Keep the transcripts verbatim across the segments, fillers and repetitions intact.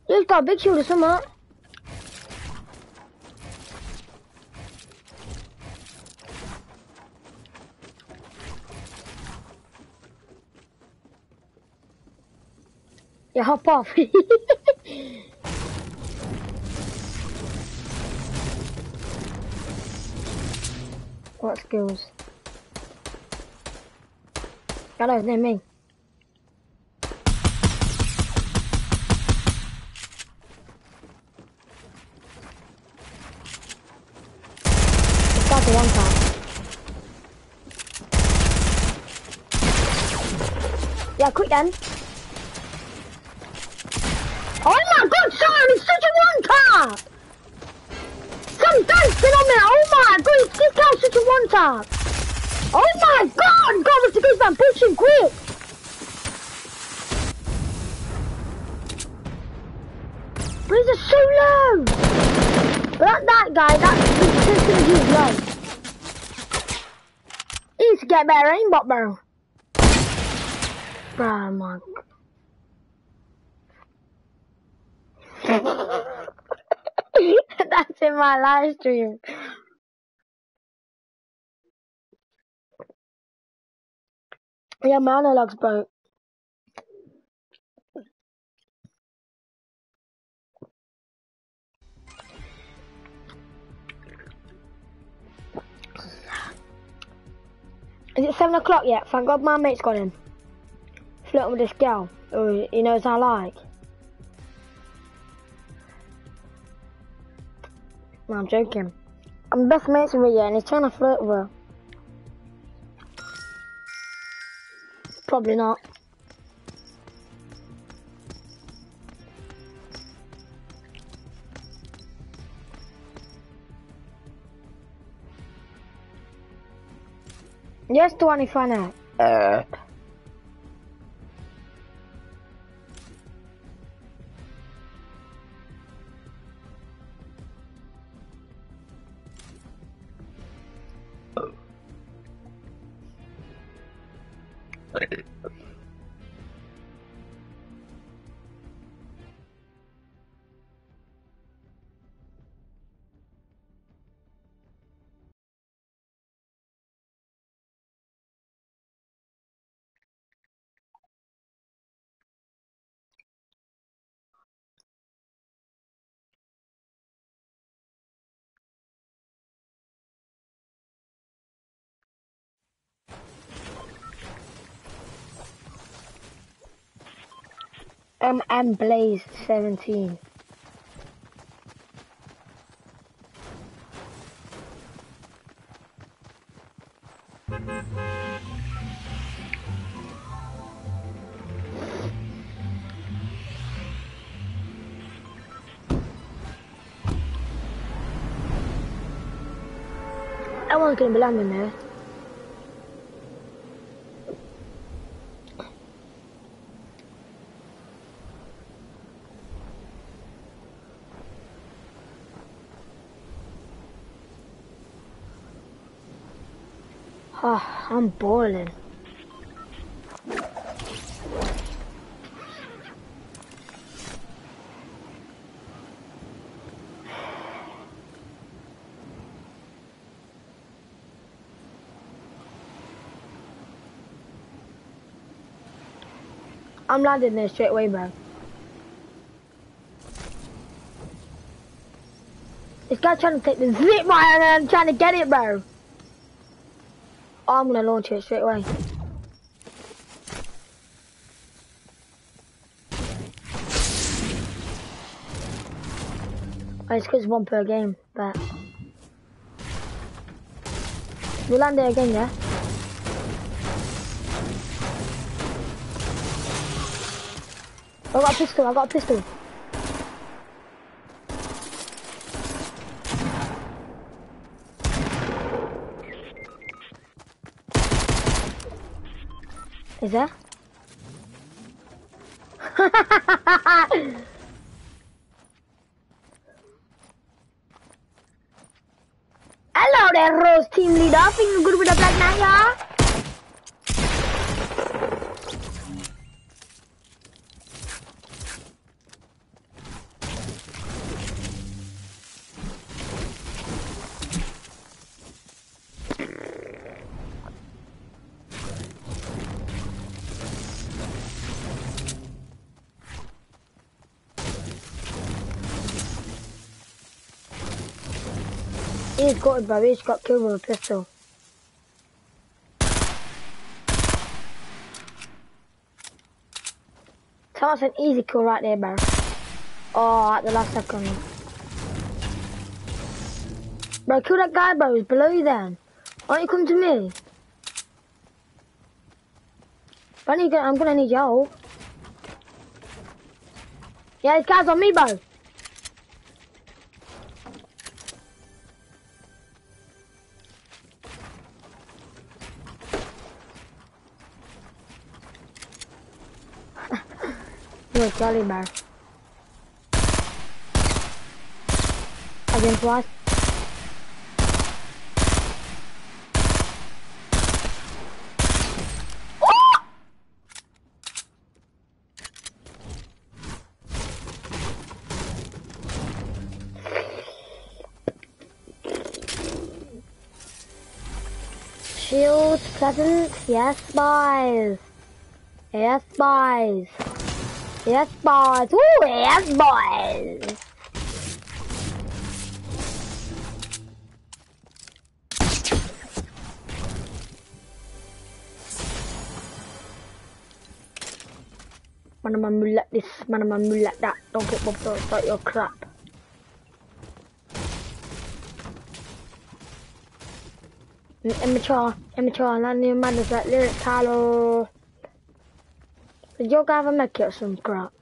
You've got a big shield or something. Yeah, hop off. What skills? God, his name me. It's a one tap. Yeah, quick then. Oh my god, son, it's such a one tap! Some dancing on me, oh my god, this guy's such a one tap! Oh my god, god, what's the good man, push him quick! These are so low! But that, that guy, that's just gonna use low. He needs to get better aimbot, bro. Bro, my that's in my live stream. Yeah, my analog's broke. Is it seven o'clock yet? Thank God my mate's got in. Flirting with this girl who he knows I like. No, I'm joking. I'm best mates with her and he's trying to flirt with her. Probably not. Yes, twenty-five. Uh. Um, I'm Blaze seventeen. That one's gonna be landing there. Oh, I'm boiling. I'm landing there straight away, bro. This guy's trying to take the zip wire and I'm trying to get it, bro. Oh, I'm gonna launch it straight away. Oh, it's because one per game, but we'll land it again, yeah? I got a pistol, I got a pistol. Is there? Hello there, Rose team leader. Feeling good with the Black Knight, yeah? He's got it, bro. He's got killed with a pistol. That's an easy kill right there, bro. Oh, at the last second. Bro, kill that guy, bro. He's below you then. Why don't you come to me? I need, I'm gonna need your help. Yeah, this guy's on me, bro. You're a jolly, bro. Again, twice. Shield present, yes boys. Yes boys. Yes boys. Ooh, yes boys. Mana mamu like this, mana mamu like that. Don't get bobbed out, start your crap. Immature, immature, not new madness like lyric hello. Did you guys ever make it some crap?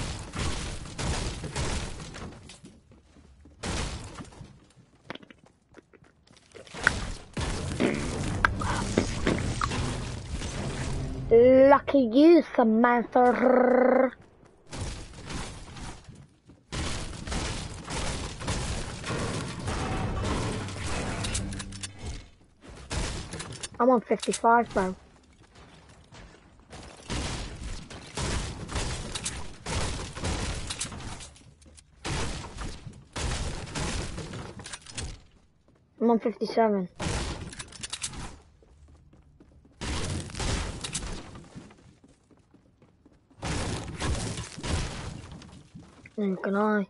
Lucky you, Samantha. I'm on fifty-five, bro. I'm on fifty-seven. And can I?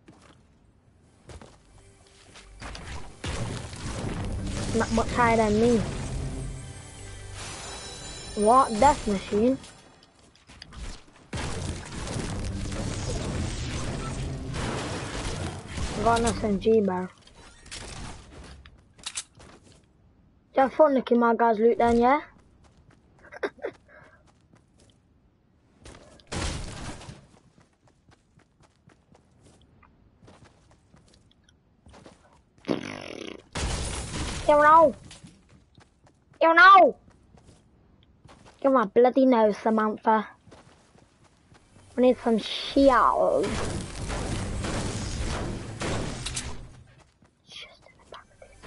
Not much higher than me. What? Death machine? I got an S M G, bro. You have fun nicking my guy's loot then, yeah? You know! You know! Give my bloody nose, Samantha. We need some shields. Just in the back of this.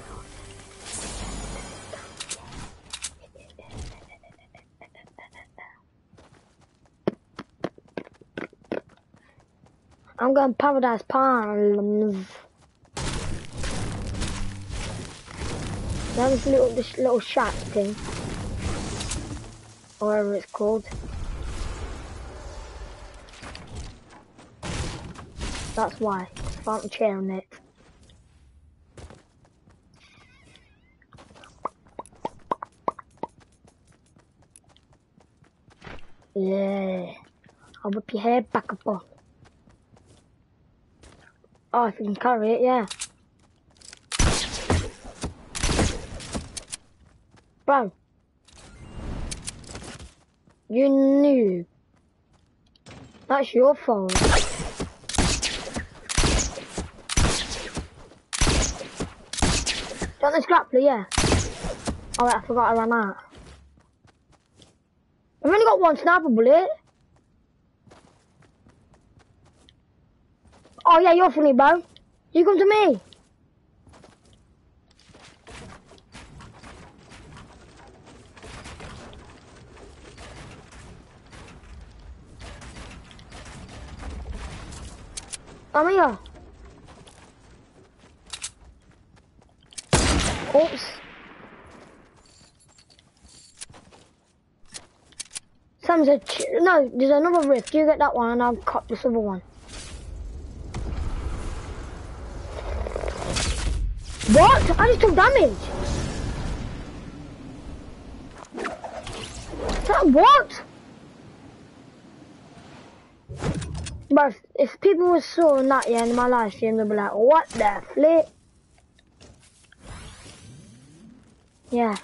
I'm going Paradise Palms. Now this little, this little shack thing. Or whatever it's called. That's why. Found a chair on it. Yeah. I'll whip your hair back up on. Oh, if you can carry it, yeah. Bro. You knew. That's your fault. Got this grappler, yeah. Oh wait, I forgot I ran out. I've only got one sniper bullet. Oh yeah, you're funny, bro. You come to me. I'm here. Oops. Sam's a ch no, there's another rift. You get that one and I'll cut this other one. What? I just took damage. That what? But if, if people were saw that yeah in my live stream, they'd be like, what the flip? Yeah.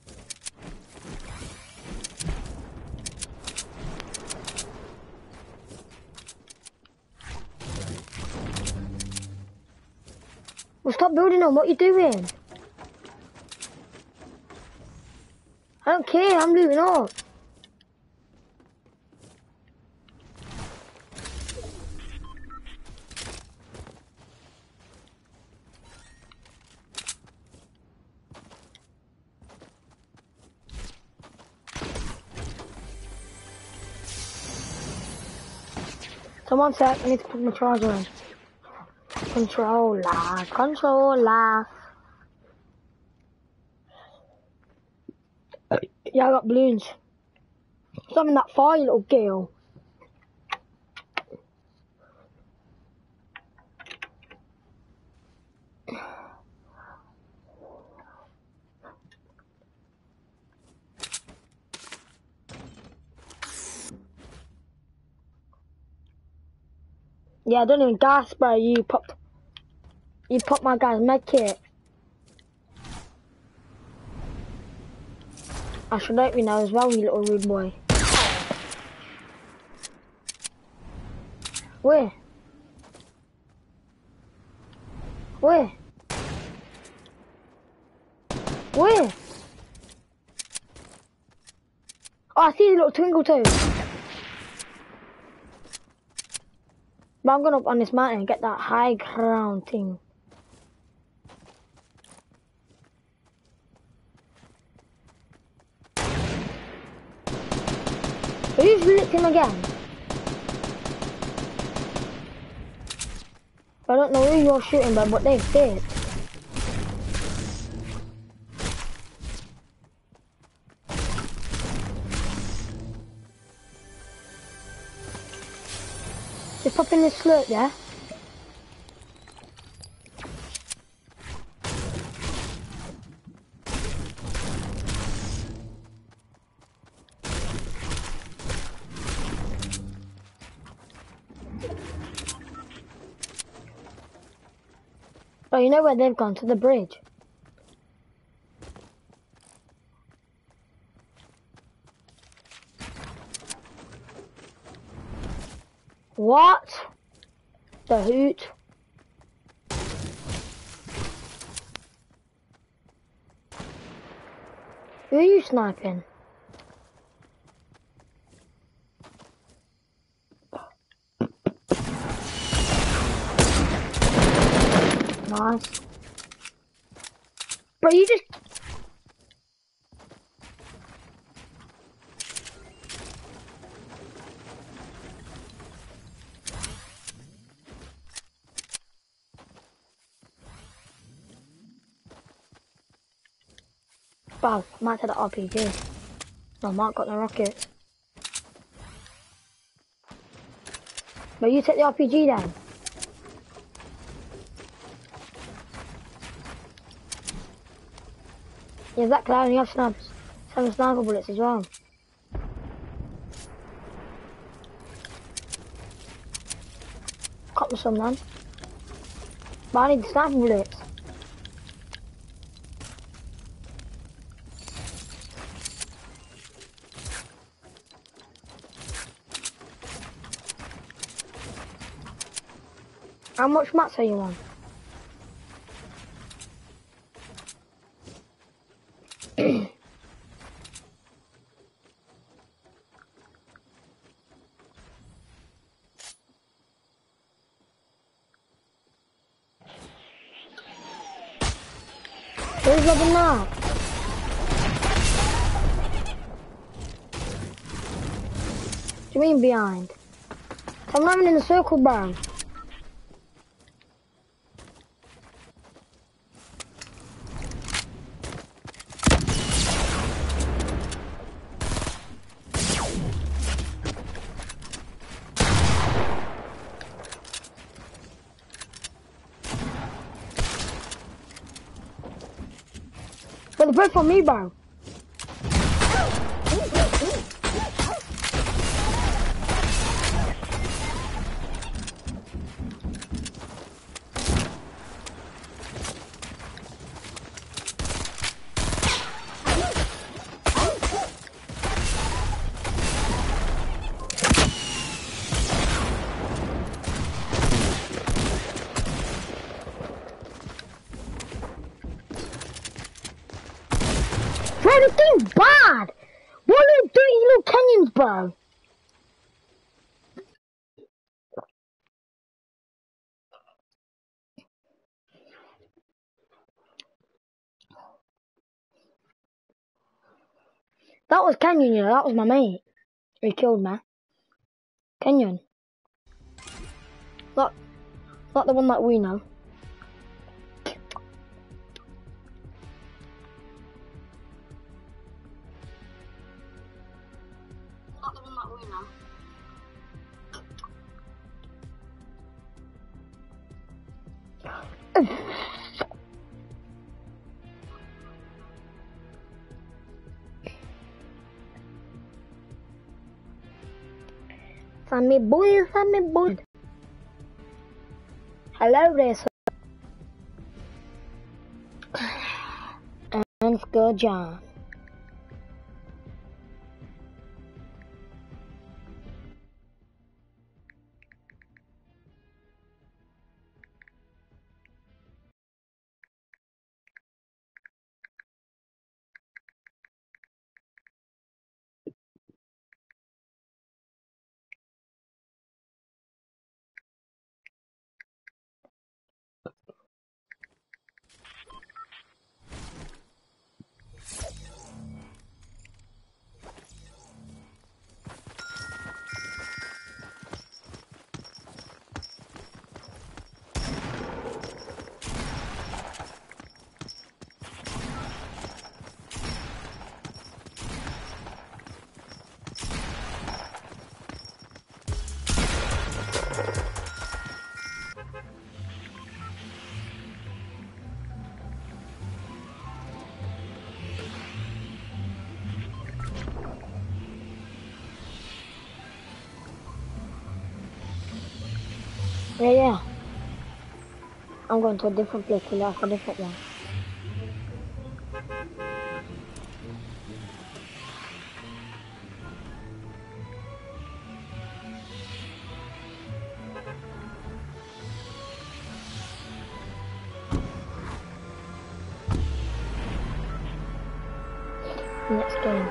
Well, stop building them. What are you doing? I don't care. I'm leaving up. Come on, sec. I need to put my charger in. Controller, controller. Yeah, I got balloons. Stop in that fire, you little girl. Yeah, I don't even gas spray. You popped. You popped my guy's med kit. I should let you know as well, you little rude boy. Where? Where? Where? Oh, I see the little twinkle toes. But I'm going up on this mountain and get that high ground thing. Who's lit him again? I don't know who you're shooting by, but they've did. Just pop in this slurp, yeah? Oh, you know where they've gone? To the bridge. What? The hoot. Who are you sniping? Nice. Bro, you just... Wow, Matt had an R P G. No, Mark got the rockets. But you take the R P G then. Yeah, exactly. I only have snipers. Seven sniper bullets as well. Cop me some, man. But I need the sniper bullets. How much mats are you on? Where's the now? What do you mean behind? I'm running in the circle, bro. They're both on me, bro. Bro, this thing's bad! What are you doing, you little Kenyans, bro? That was Kenyon, you know, that was my mate. He killed me. Kenyon. Not, not the one that we know. Not the one that we know. Sammy boy, Sammy boy. Hello there, sir. And good John. Yeah, yeah. I'm going to a different place to look for a different one. Next game.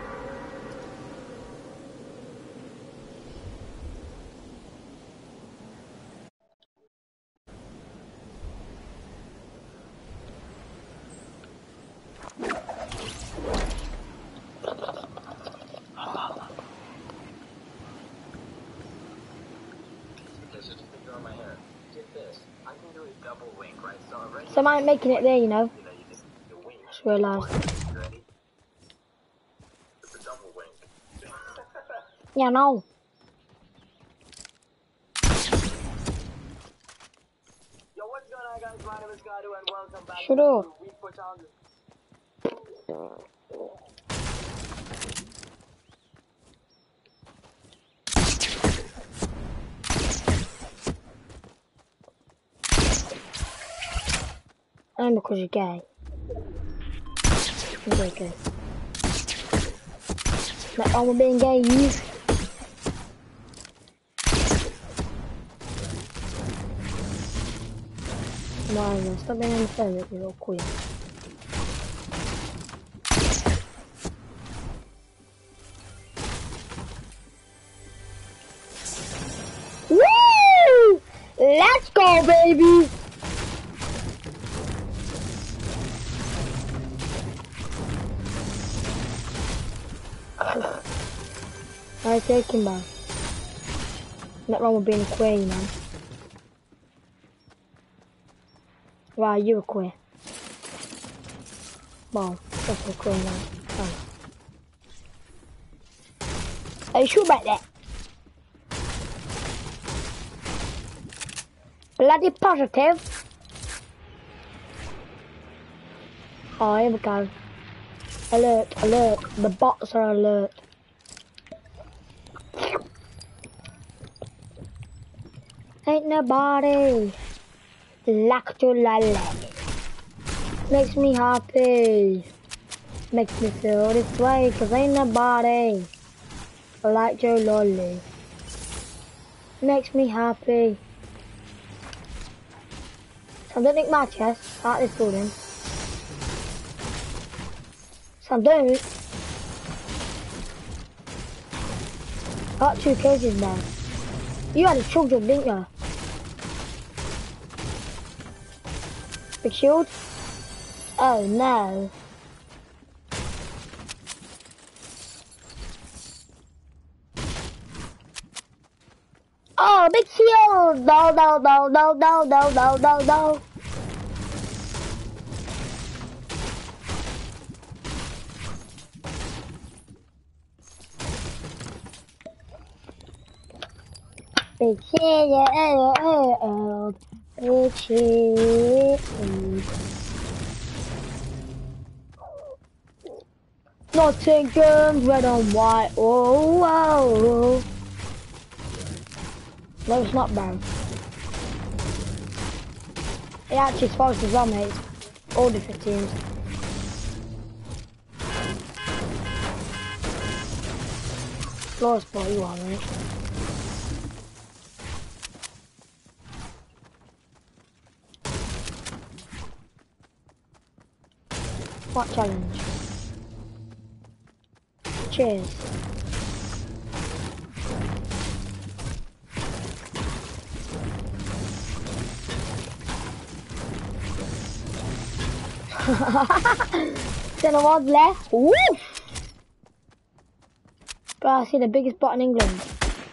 So I ain't making it there, you know. Just realised. Yeah, no. Yo, what's going on, guys? My name is Gadu and welcome back Shut up. to We Put On. And because you're gay. You're very good. Like, oh, we're being gay, you. Why, stop being on the phone, you little queen. Woo! Let's go, baby! Alright, take him back. Not wrong with being queer, you know. Wow, you're a queer. Wow, that's a queer now. Oh. Are you sure about that? Bloody positive. Oh, here we go. Alert, alert. The bots are alert. Ain't nobody like to lolly. Makes me happy. Makes me feel this way, cause ain't nobody like Joe Lolly. Makes me happy. Sam, don't nick my chest. Out this building. Sam, don't. Got two cases now. You had a chug jump, didn't you? Big shield? Oh no. Oh, big shield! No, no, no, no, no, no, no, no, no. Big shield, big shield. Nottingham, red and white. Oh, oh, oh. No, it's not brown. It actually spawns as well, mate. All different teams. Lowest spot you are, mate. What challenge? Cheers. Then I was left. Woof! Bro, I see the biggest bot in England.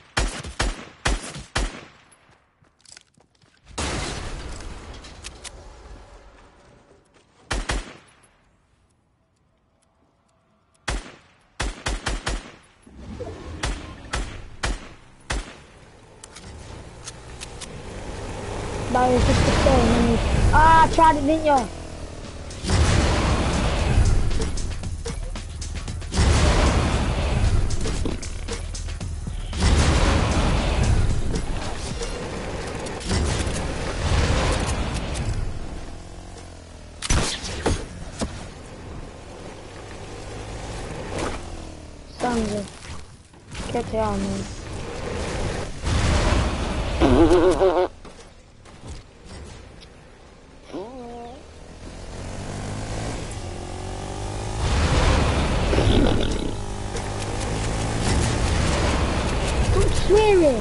That was just the same. Ah, I tried it, didn't you? Sandra, che ti amo. Stop swearing.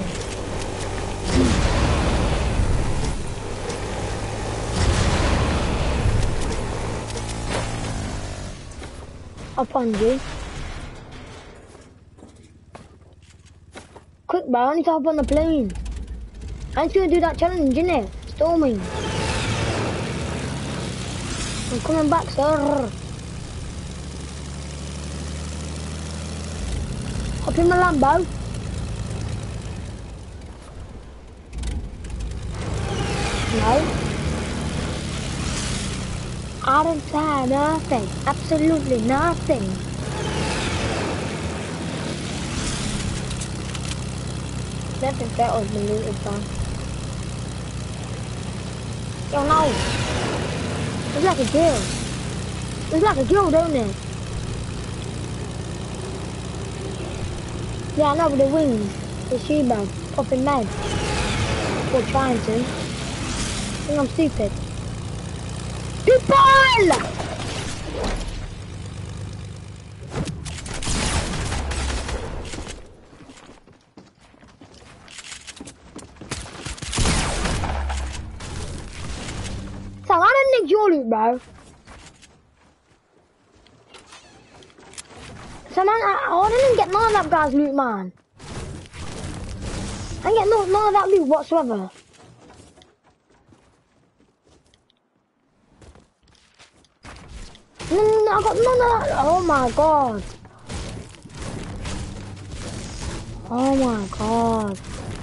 Up on you. Quick, bro, I need to hop on the plane. I need to do that challenge, innit? Storming. I'm coming back, sir. Hop in the Lambo. No. I don't say nothing. Absolutely nothing. Nothing that was deleted, man. Yo, no. It's like a kill. It's like a kill, don't it? Yeah, I know, but the wings. The Sheba popping mad. Or trying to. I think I'm stupid. People! So I didn't nick your loot, bro. So man, I, I didn't get none of that guy's loot, man. I didn't get no, none of that loot whatsoever. No, no, no, I got none of that. Oh my god. Oh my god.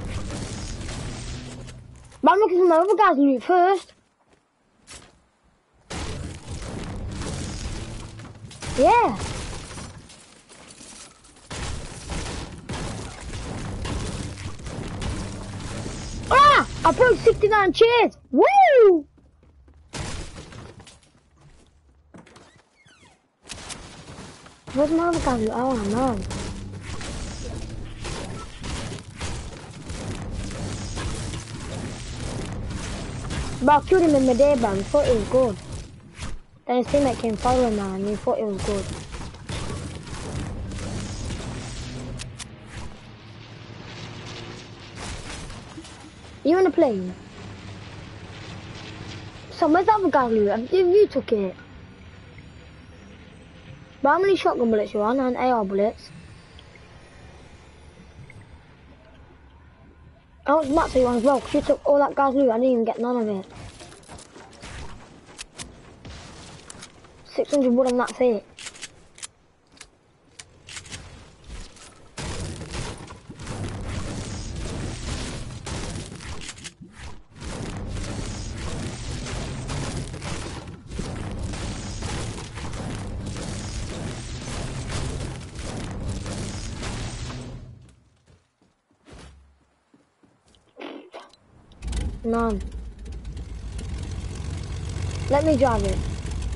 But I'm looking for my other guy's loot first. Yeah. Ah! I broke sixty-nine chairs. Woo! Where's my other guy? Oh no. But I killed him in mid-air, bro. We thought it was good. Then his teammate came following now and we thought it was good. You in the plane? So where's the other guy, Lou? I think you took it. But how many shotgun bullets you on and A R bullets? How much mats are you on as well? Because you took all that guy's loot, I didn't even get none of it. six hundred wood and that's it. None. Let me drive it.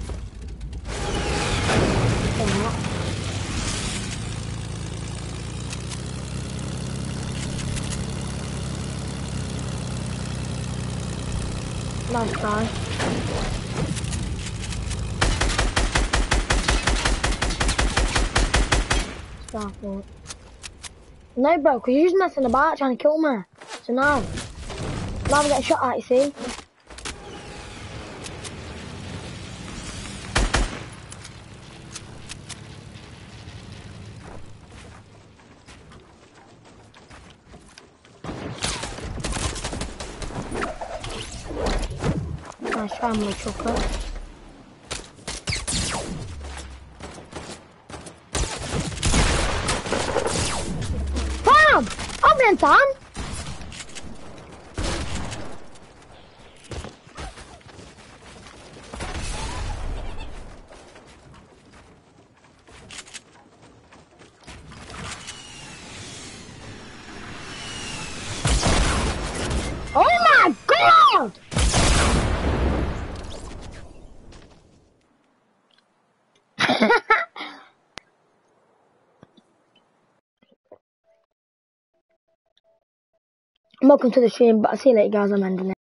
Nice try. Stop it. No, bro, because you're just messing about trying to kill me. So now, now I'm getting shot at, you see? Nice try, my chocolate. Bam! I'm in time! Oh my god! Welcome to the stream, but I'll see you later guys, I'm ending it.